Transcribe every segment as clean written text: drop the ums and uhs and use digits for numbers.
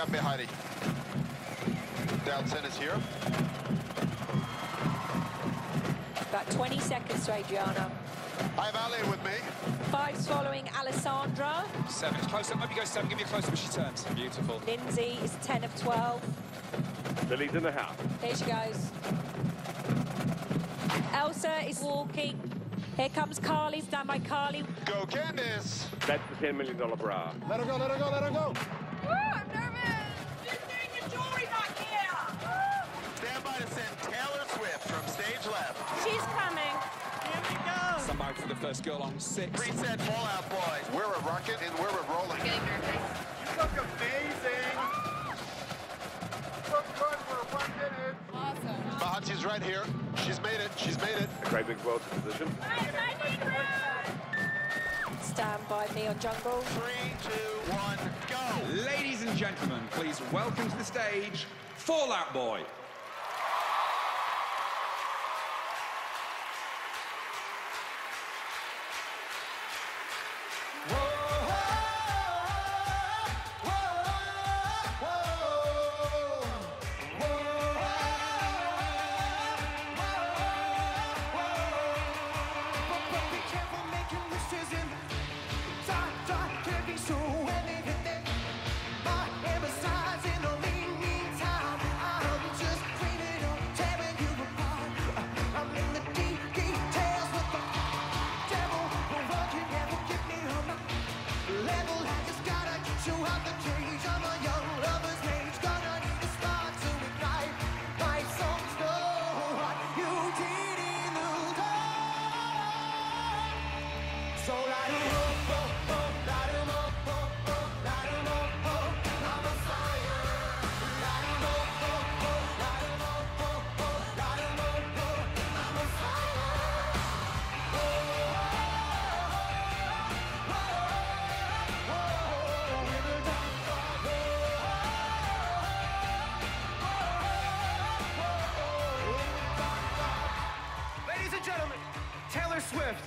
got Behari. Down is here. About 20 seconds to Adriana. I have Ali with me. 5's following Alessandra. 7 is close up. Maybe go 7. Give me a close up as she turns. Beautiful. Lindsay is 10 of 12. Lily's in the house. Here she goes. Elsa is walking. Here comes Carly. Stand by Carly. Go Candice. That's the $10 million bra. Let her go, let her go, let her go. I'm nervous. She's getting your jewelry back here. Stand by to send Taylor Swift from stage left. She's coming. Here we go. Somebody for the first girl on 6. Preset Fallout Boys. We're a rocket and we're a rolling. Getting nervous. You look amazing. Look good for 1 minute. Awesome. Bahati's right here. She's made it. She's made it. A great big world position. Stand by me on jungle. 3, 2, 1, go. Ladies and gentlemen, please welcome to the stage Fallout Boy. Ladies and gentlemen, Taylor Swift.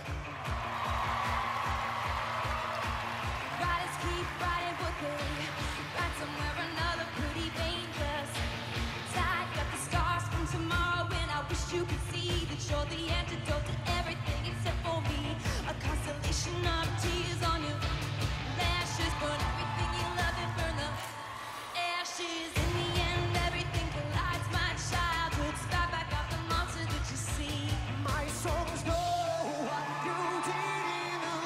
Riders keep riding, but they ride somewhere another pretty dangerous. Tide got the stars from tomorrow, and I wish you could see that you're the antidote to everything except for me. A constellation of tears on your lashes, burn everything you love and burn the ashes. In the end, everything collides. My childhood sky back off the monster that you see. My songs know what you did in the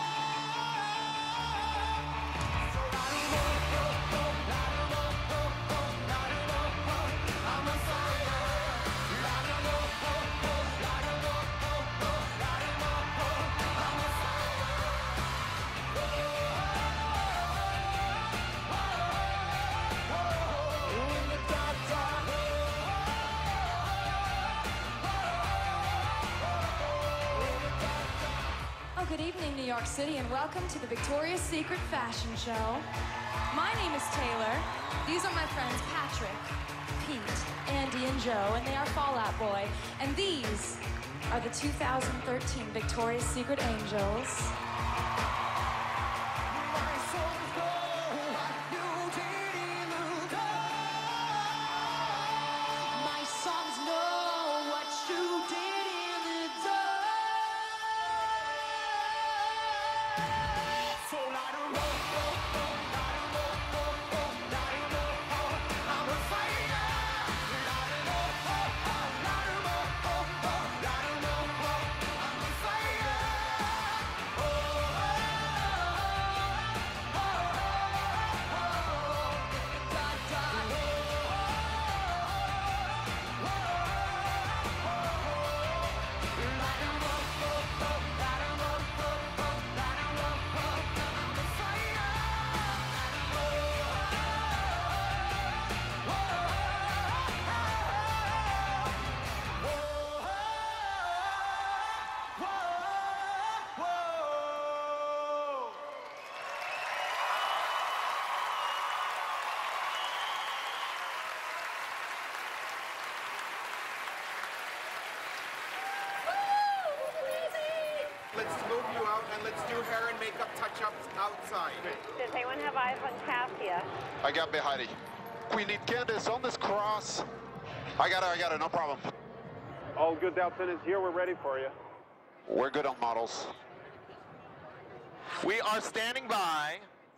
dark. So I'm a fire. Good evening, New York City, and welcome to the Victoria's Secret Fashion Show. My name is Taylor. These are my friends Patrick, Pete, Andy, and Joe, and they are Fallout Boy. And these are the 2013 Victoria's Secret Angels. My songs know what you did in the dark. My songs know what you did in the dark. So light 'em up, I'm a fire. Light 'em up, light 'em up, I'm a fire. Oh. let's do hair and makeup touch-ups outside. Does anyone have eyes on Cassia? I got me, Heidi. We need Candace on this cross. I got her, no problem. All good, Dalton is here. We're ready for you. We're good on models. We are standing by.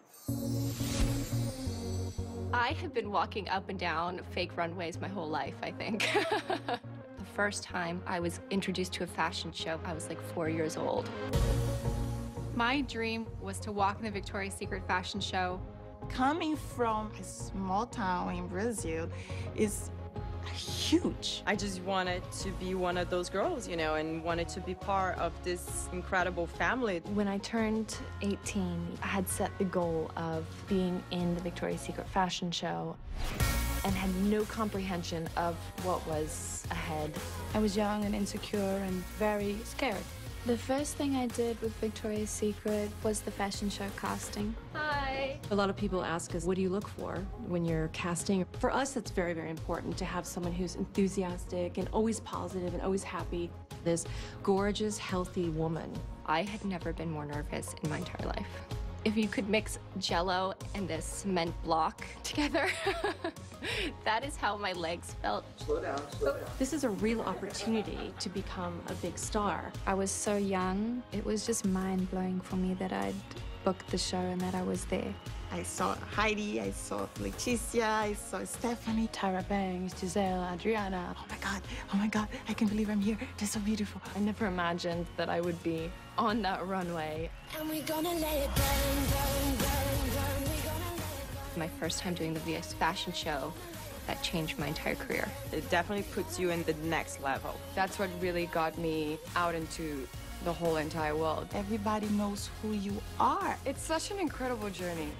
I have been walking up and down fake runways my whole life, I think. The first time I was introduced to a fashion show, I was like 4 years old. My dream was to walk in the Victoria's Secret fashion show. Coming from a small town in Brazil is huge. I just wanted to be one of those girls, you know, and wanted to be part of this incredible family. When I turned 18, I had set the goal of being in the Victoria's Secret fashion show and had no comprehension of what was ahead. I was young and insecure and very scared. The first thing I did with Victoria's Secret was the fashion show casting. Hi. A lot of people ask us, what do you look for when you're casting? For us, it's very, very important to have someone who's enthusiastic and always positive and always happy. This gorgeous, healthy woman. I had never been more nervous in my entire life. If you could mix Jell-O and this cement block together, that is how my legs felt. Slow down. This is a real opportunity to become a big star. I was so young, it was just mind-blowing for me that I'd booked the show and that I was there. I saw Heidi, I saw Leticia, I saw Stephanie, Tyra Banks, Giselle, Adriana. Oh my God, I can't believe I'm here. They're so beautiful. I never imagined that I would be on that runway. And we're gonna let it burn, burn, burn, burn. We're gonna let it burn. My first time doing the VS fashion show, that changed my entire career. It definitely puts you in the next level. That's what really got me out into the whole entire world. Everybody knows who you are. It's such an incredible journey.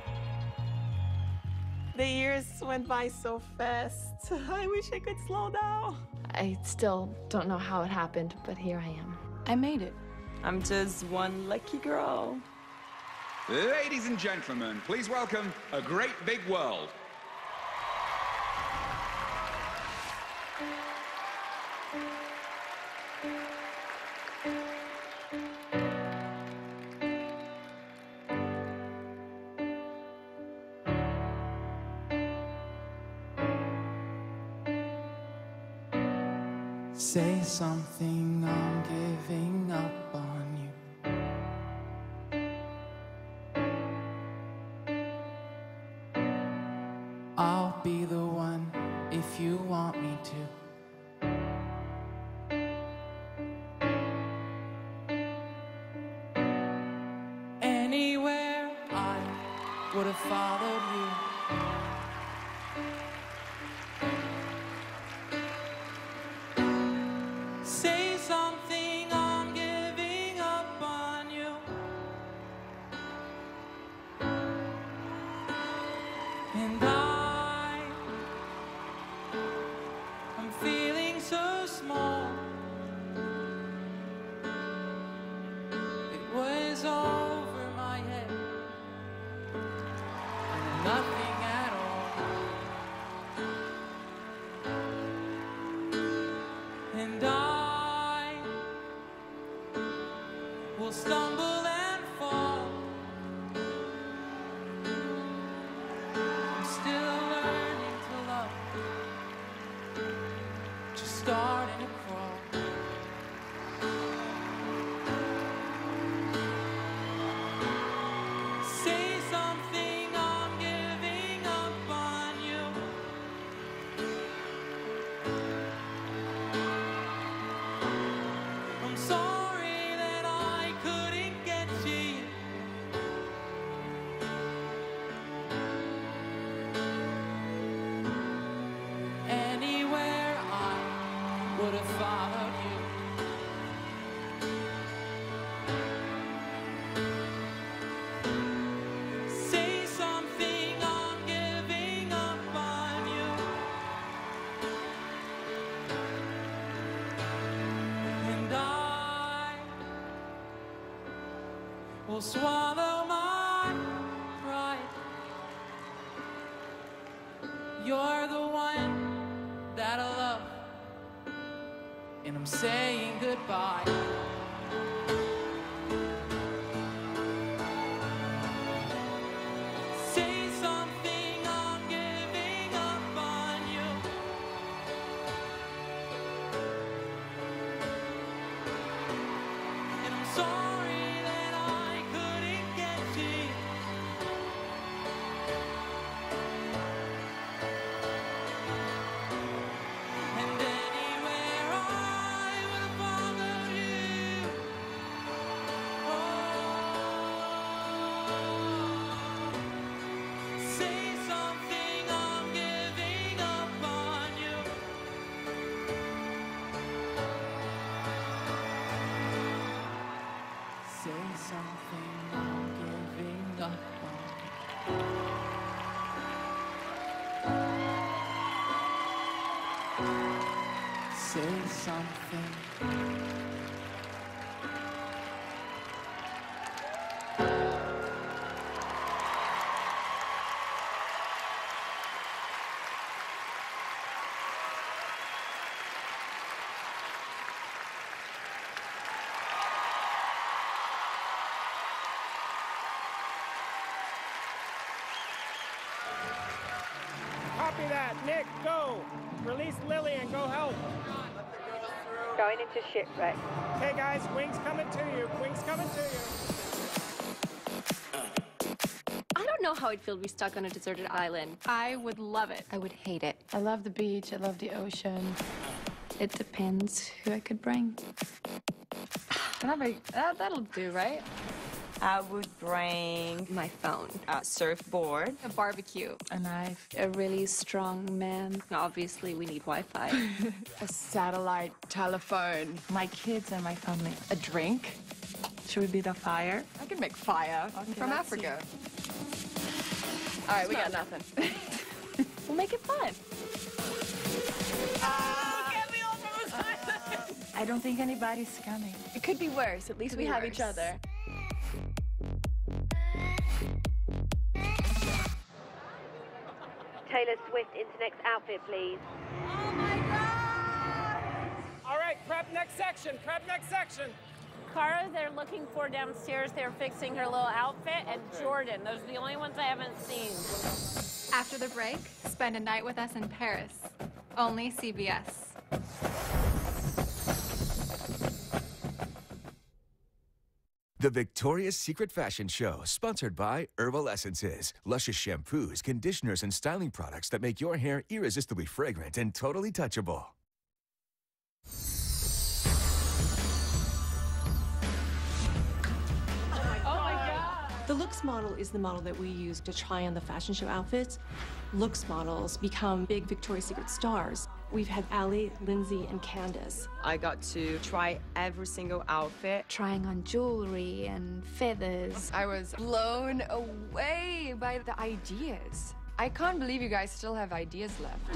The years went by so fast. I wish I could slow down. I still don't know how it happened, but here I am. I made it. I'm just one lucky girl. Ladies and gentlemen, please welcome A Great Big World. Say something, I'm giving up on you. I'll be the one if you want me to. Anywhere I would have followed you. Say something, I'm giving up on you. And I'm feeling so small. It was over my head, and nothing at all. And will stumble and fall. I'm still learning to love, just starting to crawl. Say something, I'm giving up on you. I'm sorry that I couldn't get to you. Anywhere I would have followed you. Say something, I'm giving up on you. And I will swallow my pride. You're the one that I love, and I'm saying goodbye. Say something. Copy that. Nick, go. Release Lily and go help. Going into shipwreck. Okay, guys, wings coming to you. Wings coming to you. I don't know how it'd feel to be stuck on a deserted island. I would love it. I would hate it. I love the beach. I love the ocean. It depends who I could bring. That'll do, right? I would bring my phone, a surfboard, a barbecue, a knife, a really strong man. Obviously, we need Wi-Fi. A satellite telephone. My kids and my family. A drink. Should we build a fire? I can make fire. I'm from Africa. All right, we got nothing. We'll make it fun. I don't think anybody's coming. It could be worse. At least we have each other. Taylor Swift into next outfit, please. Oh my God! All right, prep next section. Prep next section. Cara, they're looking for downstairs. They're fixing her little outfit. And Jordan, those are the only ones I haven't seen. After the break, spend a night with us in Paris. Only CBS. The Victoria's Secret Fashion Show, sponsored by Herbal Essences, luscious shampoos, conditioners, and styling products that make your hair irresistibly fragrant and totally touchable. The Looks model is the model that we use to try on the fashion show outfits. Looks models become big Victoria's Secret stars. We've had Allie, Lindsay, and Candace. I got to try every single outfit. Trying on jewelry and feathers. I was blown away by the ideas. I can't believe you guys still have ideas left.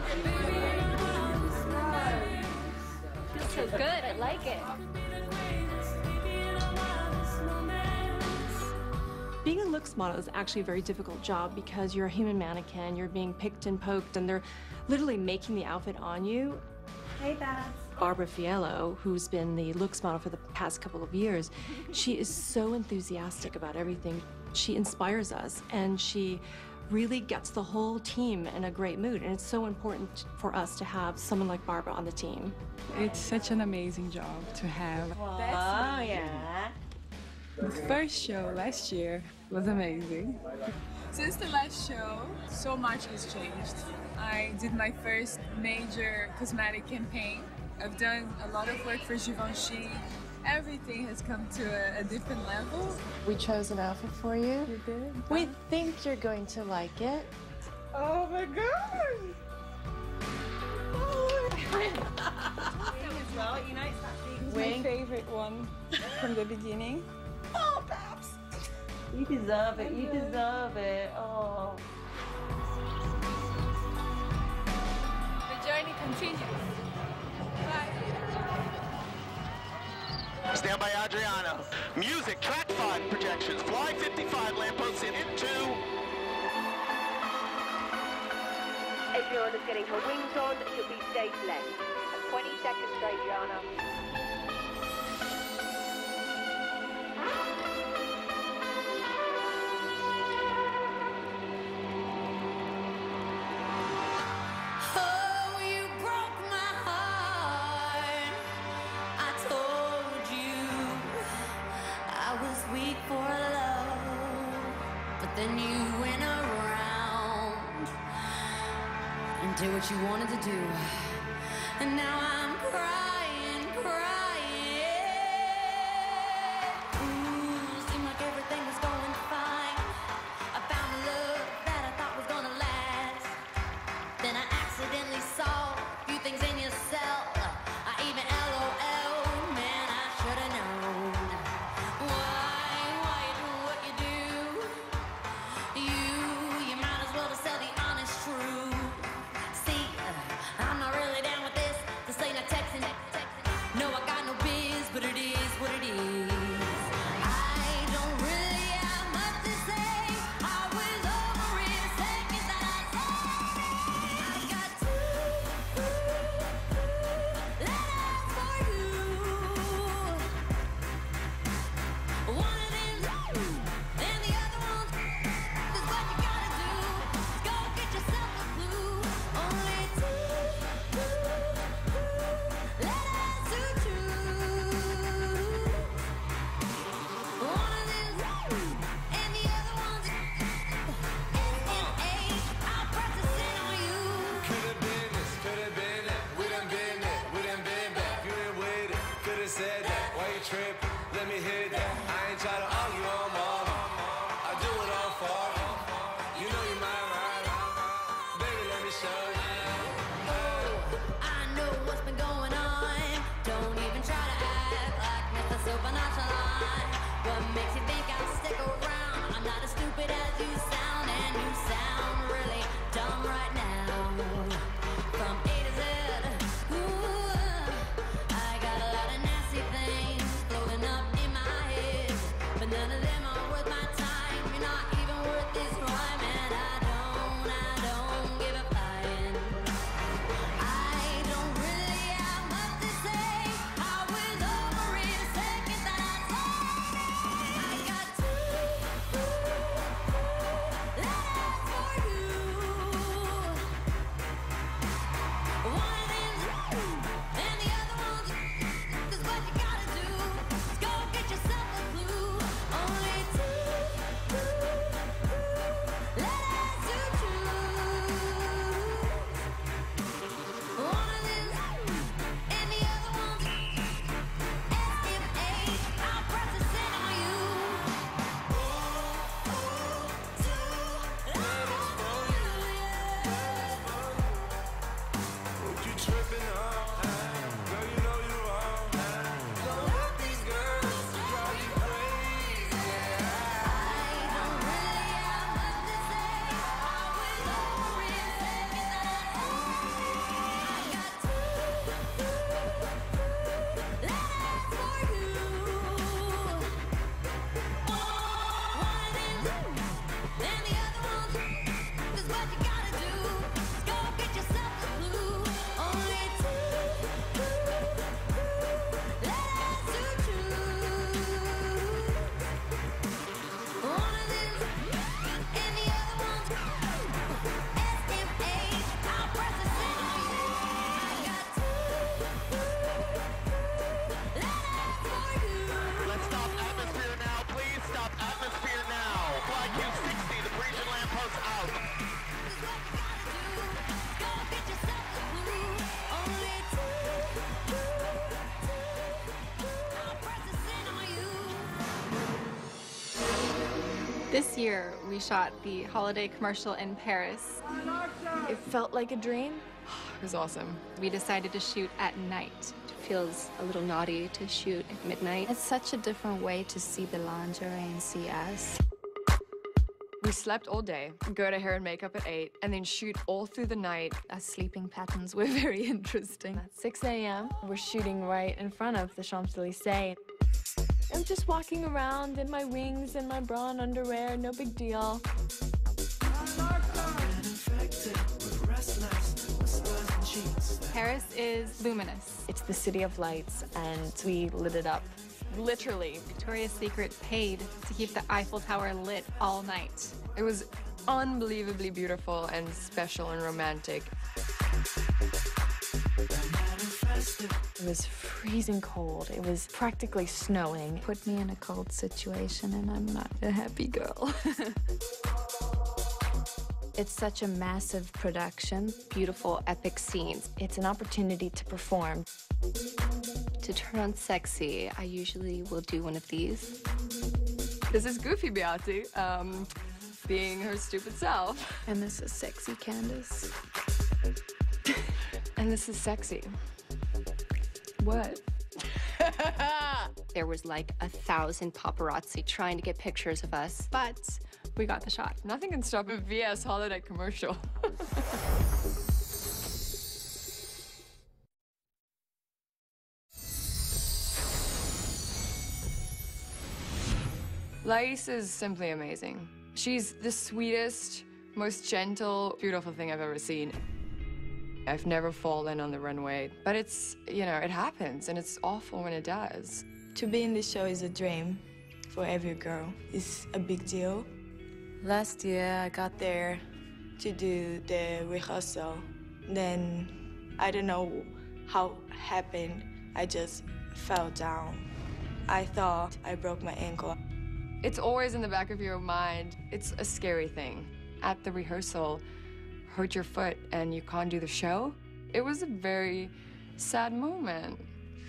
Feels so good. I like it. Being a looks model is actually a very difficult job because you're a human mannequin, you're being picked and poked, and they're literally making the outfit on you. Hey, Babs. Barbara Fiello, who's been the looks model for the past couple of years, she is so enthusiastic about everything. She inspires us, and she really gets the whole team in a great mood, and it's so important for us to have someone like Barbara on the team. It's such an amazing job to have. Oh, yeah. The first show last year was amazing. Since the last show, so much has changed. I did my first major cosmetic campaign. I've done a lot of work for Givenchy. Everything has come to a different level. We chose an outfit for you. You did? We think you're going to like it. Oh my God! It's my favorite one from the beginning. Oh, Babs! You deserve it. You deserve it. Oh. The journey continues. Bye. Stand by, Adriana. Music, track 5 projections. Fly 55, lampposts in 2. Adriana's getting her wings on. She'll be stage left. 20 seconds, Adriana. Then you went around and did what you wanted to do. And now I'm crying, crying. Ooh, seemed like everything was going fine. I found a love that I thought was gonna last. Then I accidentally saw a few things in yourself. I even LOL, man, I should've known. Why you do what you do? You might as well just tell the honest truth. See, I'm not really down with this. This ain't I know what's been going on. Don't even try to act like Mr. Super Nonchalant. What makes you think I'll stick around? I'm not as stupid as you sound, and you sound really dumb right now. From A to Z, ooh, I got a lot of nasty things floating up in my head, but none of them are worth my time. You're not even worth this rhyme, and I don't give a flying. I don't really have much to say. I was over in a second that I saw. I got two letters for you. One of them's and the other one's 'cause what you gotta do is go get yourself a clue. Only two letters to choose. One of them's and the other one's SMH. I'll press a send on you. What you tripping on? Girl, you know you wrong. Don't let these girls drive you crazy. I don't really have much to say. I was over in a second that I saw. I got two letters for you. One of them's and the other one's 'cause what you gotta do is go get yourself a clue. Only two letters to choose. One of them's and the other one's SMH. I'll press a send on you. I got two letters for you. Let's stop atmosphere now, please. Stop atmosphere now. Flight Q60, the Parisian lamppost out. Go get yourself a clue. Only two. I'll press a send on you. This year, we shot the holiday commercial in Paris. It felt like a dream. It was awesome. We decided to shoot at night. It feels a little naughty to shoot at midnight. It's such a different way to see the lingerie and see us. We slept all day, go to hair and makeup at 8, and then shoot all through the night. Our sleeping patterns were very interesting. At 6 a.m., we're shooting right in front of the Champs-Élysées. I'm just walking around in my wings and my bra and underwear, no big deal. Paris is luminous. It's the city of lights, and we lit it up. Literally. Victoria's Secret paid to keep the Eiffel Tower lit all night. It was unbelievably beautiful and special and romantic. It was freezing cold. It was practically snowing. Put me in a cold situation and I'm not a happy girl. It's such a massive production. Beautiful, epic scenes. It's an opportunity to perform. To turn on sexy, I usually will do one of these. This is Goofy Beate, being her stupid self. And this is Sexy Candace. And this is Sexy. What? There was like 1,000 paparazzi trying to get pictures of us. But we got the shot. Nothing can stop a VS holiday commercial. Lais is simply amazing. She's the sweetest, most gentle, beautiful thing I've ever seen. I've never fallen on the runway, but it's, you know, it happens, and it's awful when it does. To be in this show is a dream for every girl. It's a big deal. Last year, I got there to do the rehearsal. Then, I don't know how it happened. I just fell down. I thought I broke my ankle. It's always in the back of your mind. It's a scary thing. At the rehearsal, hurt your foot and you can't do the show. It was a very sad moment.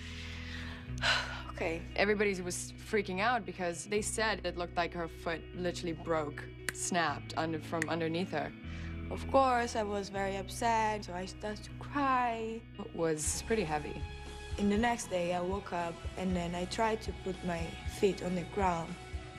Okay. Everybody was freaking out because they said it looked like her foot literally broke, snapped from underneath her. Of course, I was very upset, so I started to cry. It was pretty heavy. And the next day, I woke up and then I tried to put my feet on the ground.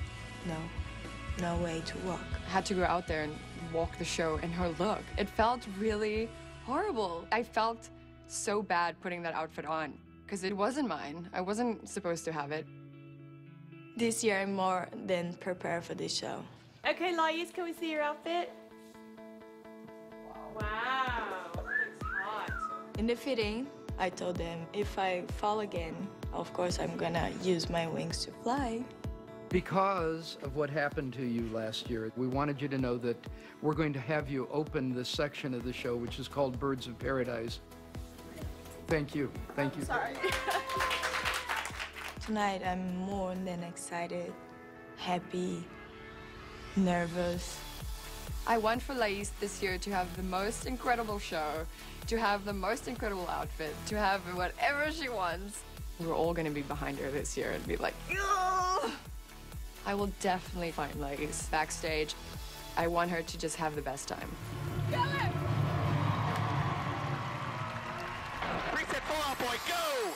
No way to walk. I had to go out there and walk the show, and her look, it felt really horrible. I felt so bad putting that outfit on because it wasn't mine. I wasn't supposed to have it. This year, I'm more than prepared for this show. Okay, Lais, can we see your outfit? Wow, looks hot. In the fitting, I told them if I fall again, of course I'm gonna use my wings to fly. Because of what happened to you last year, we wanted you to know that we're going to have you open this section of the show, which is called Birds of Paradise. Thank you. Thank you. Sorry. Tonight, I'm more than excited, happy, nervous. I want for Lais this year to have the most incredible show, to have the most incredible outfit, to have whatever she wants. We're all gonna be behind her this year and be like, ugh! I will definitely find Lais backstage. I want her to just have the best time. Reset fallout point, go!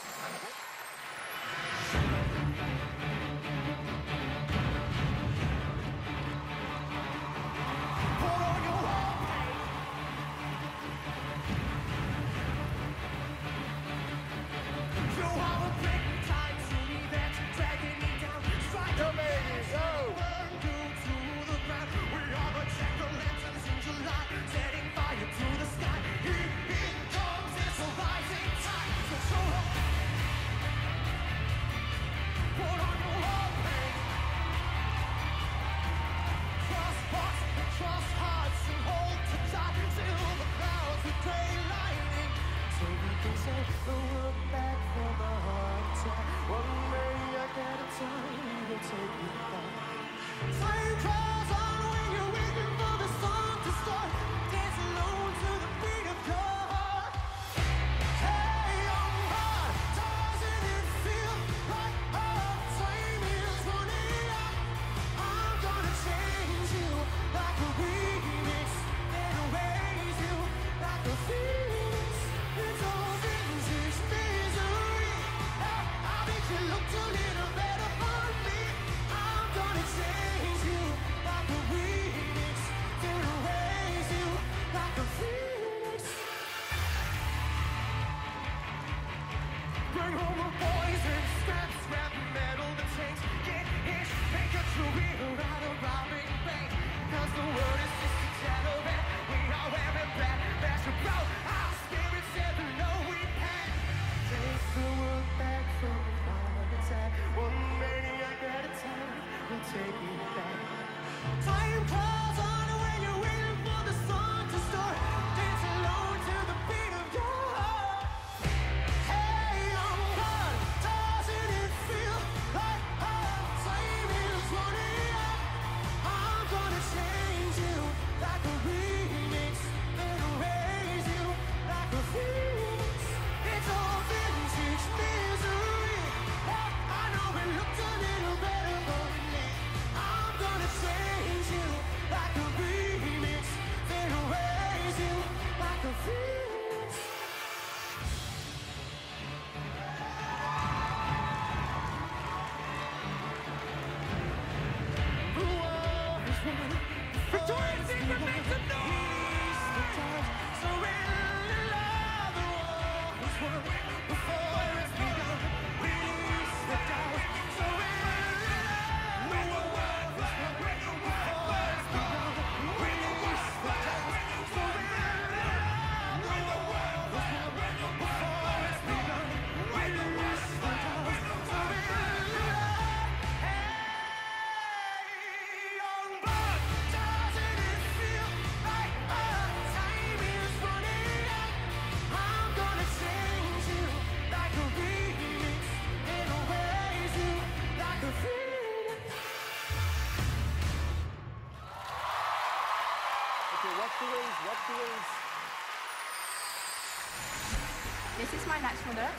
This is my natural look.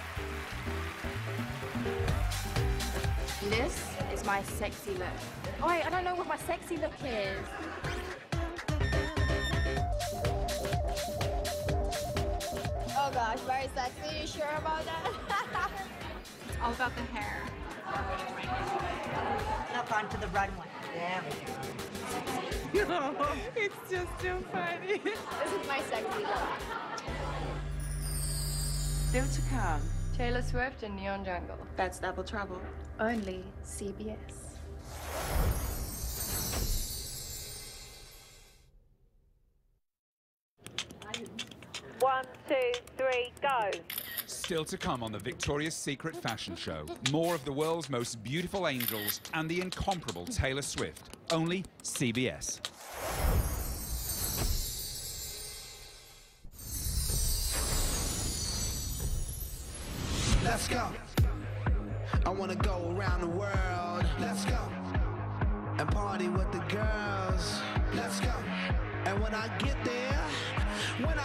This is my sexy look. Oh wait, I don't know what my sexy look is. very sexy. You sure about that? It's all about the hair. Look onto the runway. There we go. It's just so funny. This is my sexy look. Still to come. Taylor Swift and Neon Jungle. That's Double Trouble. Only CBS. 1, 2, 3, go. Still to come on the Victoria's Secret fashion show. More of the world's most beautiful angels and the incomparable Taylor Swift. Only CBS. Let's go. I wanna go around the world. Let's go. And party with the girls. Let's go. And when I get there, when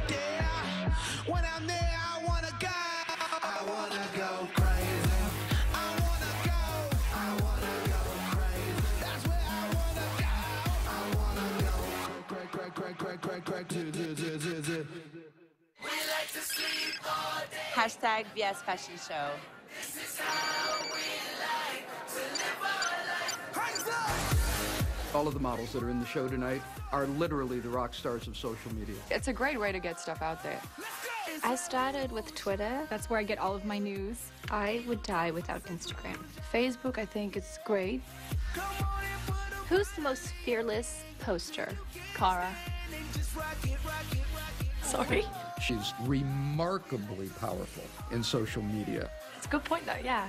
I'm there, I wanna go. I wanna go crazy. I wanna go crazy. That's where I wanna go. I wanna go crazy. We like to sleep all day. Hashtag VS Fashion Show. This is how we like to live our life. Hands up! All of the models that are in the show tonight are literally the rock stars of social media. It's a great way to get stuff out there. I started with Twitter. That's where I get all of my news. I would die without Instagram. Facebook, I think it's great. Who's the most fearless poster? Cara. Sorry. She's remarkably powerful in social media. It's a good point, though, yeah.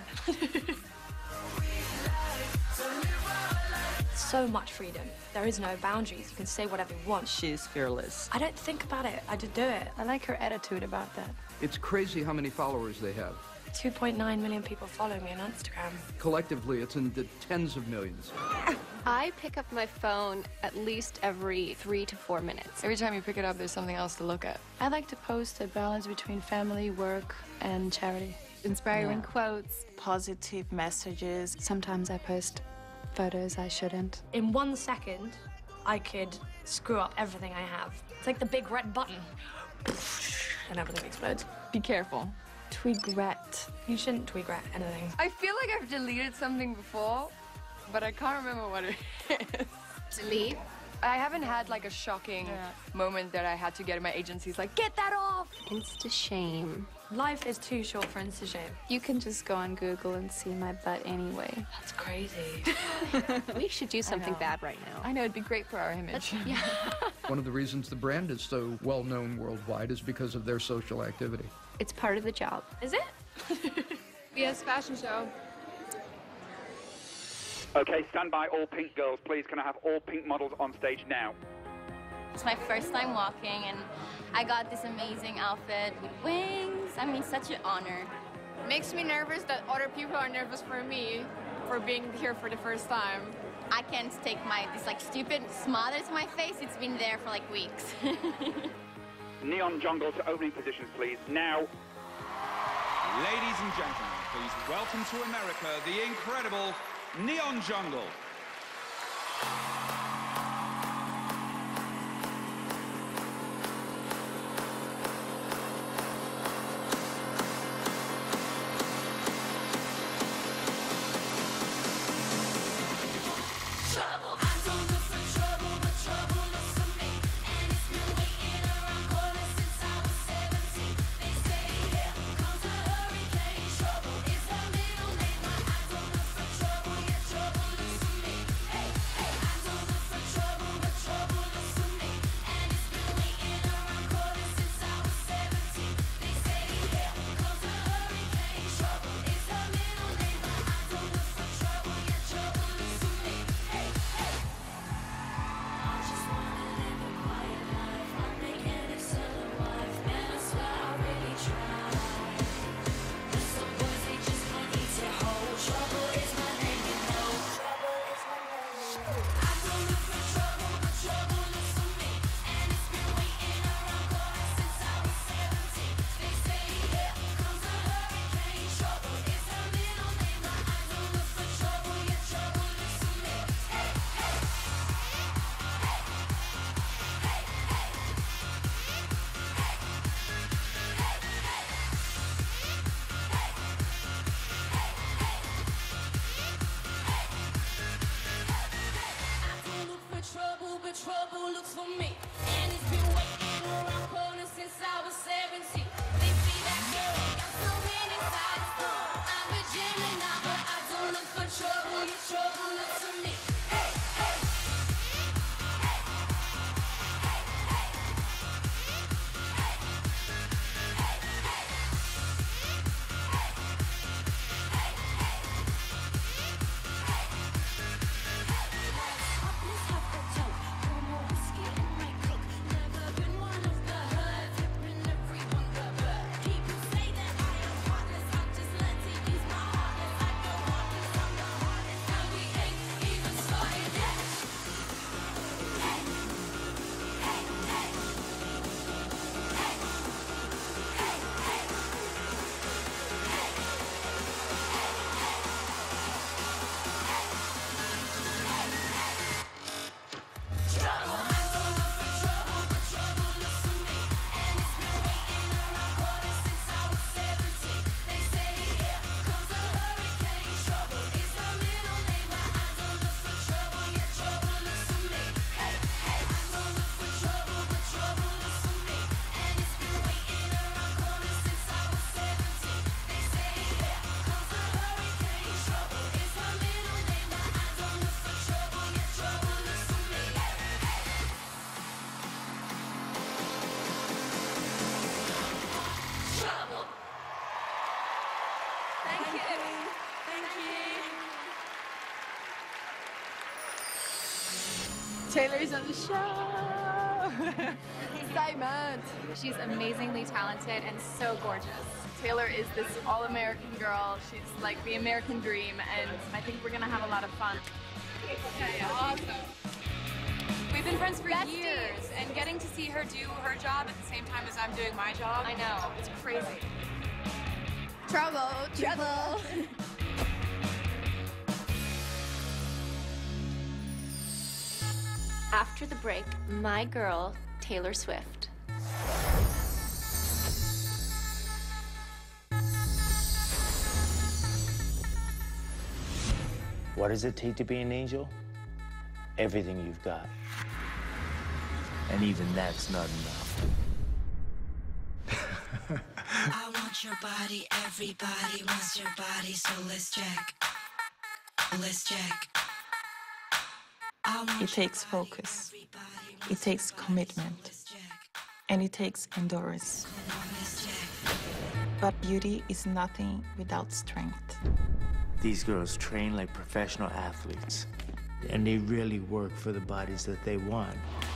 So much freedom. There is no boundaries. You can say whatever you want. She's fearless. I don't think about it. I just do it. I like her attitude about that. It's crazy how many followers they have. 2.9 million people follow me on Instagram. Collectively, it's in the tens of millions. I pick up my phone at least every 3 to 4 minutes. Every time you pick it up, there's something else to look at. I like to post a balance between family, work, and charity. Inspiring quotes. Positive messages. Sometimes I post photos I shouldn't. In 1 second, I could screw up everything I have. It's like the big red button. And everything explodes. Be careful. Twigret. You shouldn't twigret anything. I feel like I've deleted something before, but I can't remember what it is. Delete? I haven't had like a shocking moment that I had to get in my agencies like, get that off! Insta shame. Life is too short for Insta shame. You can just go on Google and see my butt anyway. That's crazy. We should do something bad right now. I know, it'd be great for our image. Yeah. One of the reasons the brand is so well known worldwide is because of their social activity. It's part of the job. Is it? VS Fashion Show. Okay, stand by, all pink girls, please. Can I have all pink models on stage now? It's my first time walking, and I got this amazing outfit with wings. I mean, such an honor. Makes me nervous that other people are nervous for me for being here for the first time. I can't take this like stupid smile to my face. It's been there for like weeks. Neon Jungle to opening positions, please. Now. Ladies and gentlemen, please welcome to America the incredible Neon Jungle. for me. And it's been waiting around corners since I was 17. They see that girl, got so many sides. I'm a Gemini, but I don't look for trouble. Your trouble looks for me. Hey, hey. Taylor's on the show. Excitement. She's amazingly talented and so gorgeous. Taylor is this all-American girl. She's like the American dream, and I think we're gonna have a lot of fun. Yeah, awesome. We've been friends for years, and getting to see her do her job at the same time as I'm doing my job, I know, it's crazy. Trouble, trouble. After the break, my girl, Taylor Swift. What does it take to be an angel? Everything you've got. And even that's not enough. I want your body, everybody wants your body, so let's check. Let's check. It takes focus. It takes commitment. And it takes endurance. But beauty is nothing without strength. These girls train like professional athletes, and they really work for the bodies that they want.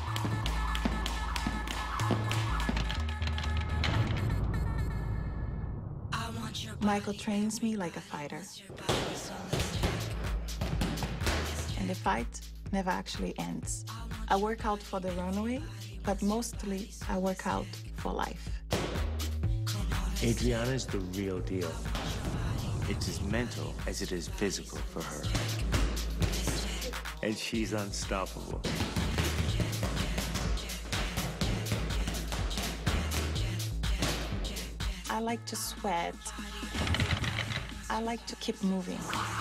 Michael trains me like a fighter. And the fight never actually ends. I work out for the runway, but mostly I work out for life. Adriana's the real deal. It's as mental as it is physical for her. And she's unstoppable. I like to sweat. I like to keep moving.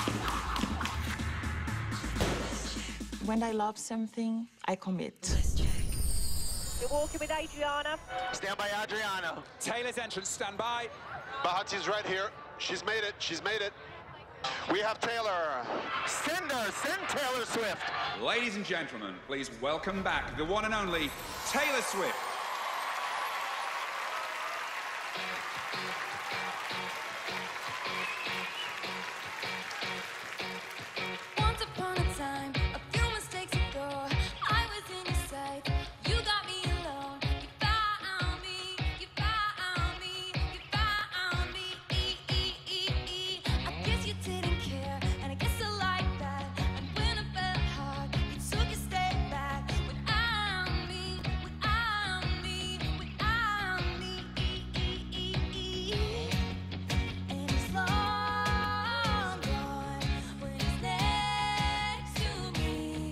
When I love something, I commit. You're walking with Adriana. Stand by, Adriana. Taylor's entrance, stand by. Bahati's right here. She's made it. She's made it. We have Taylor. Send Taylor Swift. Ladies and gentlemen, please welcome back the one and only Taylor Swift. Once upon a time, a few mistakes ago, I was in your sight. You got me alone. You found me. You found me. You found me. I guess you didn't care, and I guess I like that. And when I felt hard, you took a step back. Without me, without me, without me. And it's long gone when it's next to me.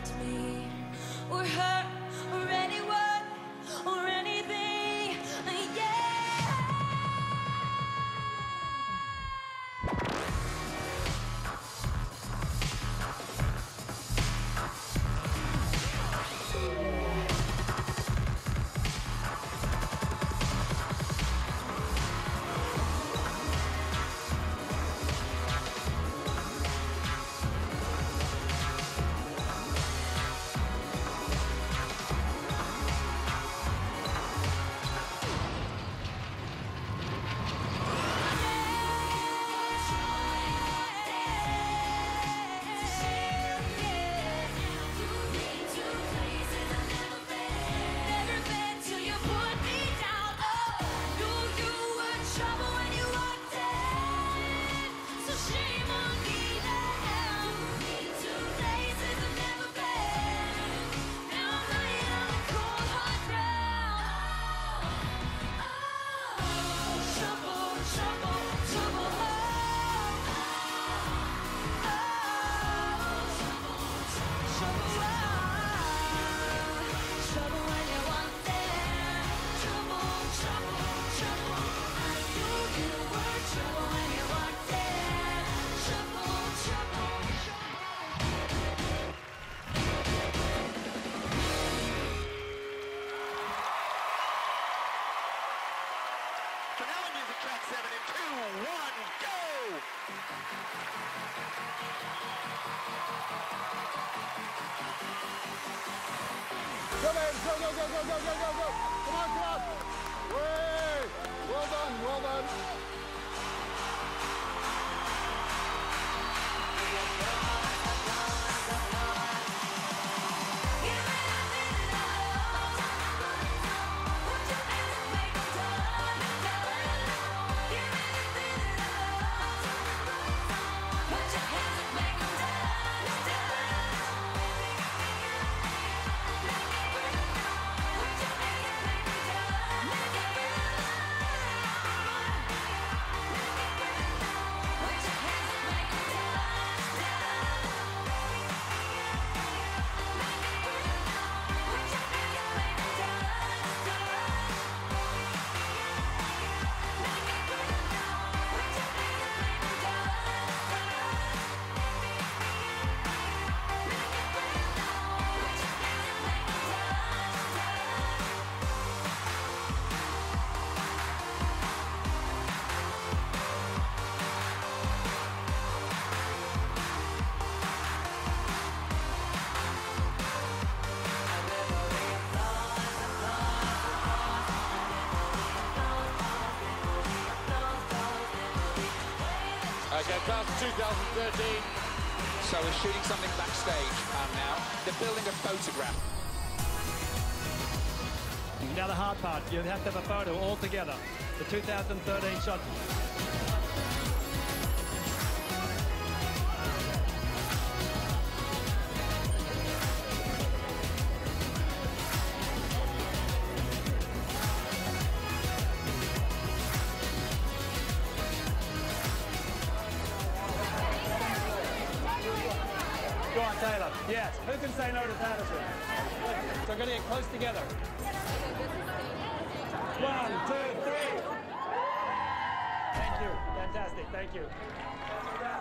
loved me, or her, or anyone, or anything. Yeah. Finale music track 7 in 2, 1, go! Go, man, go, go, go, go, go, go, go, go! Come on, come on! Way! Well done, well done. Okay, class of 2013. So we're shooting something backstage now. They're building a photograph. Now the hard part, you have to have a photo all together. The 2013 shot. Go on, Taylor. Yes. Who can say no to Patterson? So we're going to get close together. 1, 2, 3. Thank you. Fantastic. Thank you.